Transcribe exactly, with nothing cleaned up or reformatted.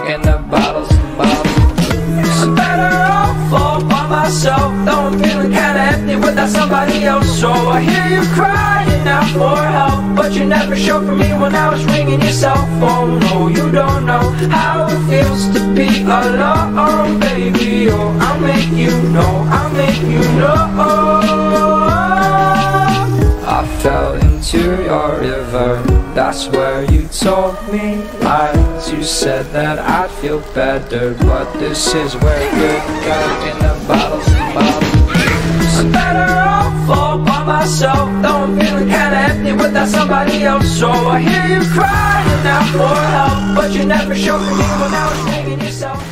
in the bottles and bottles. I'm better off all by myself, though I'm feeling kinda empty without somebody else. So I hear you crying out for help, but you never showed for me when I was ringing your cell phone. No, you don't know how it feels to be alone, baby. Oh, I'll make you know, I'll make you know. I fell into your river, that's where you told me lies. You said that I'd feel better, but this is where you're going, in the bottles and bottles. I'm better off all by myself, though I'm feeling kinda empty without somebody else. So I hear you crying out for help, but you never showed me when I was ringing yourself.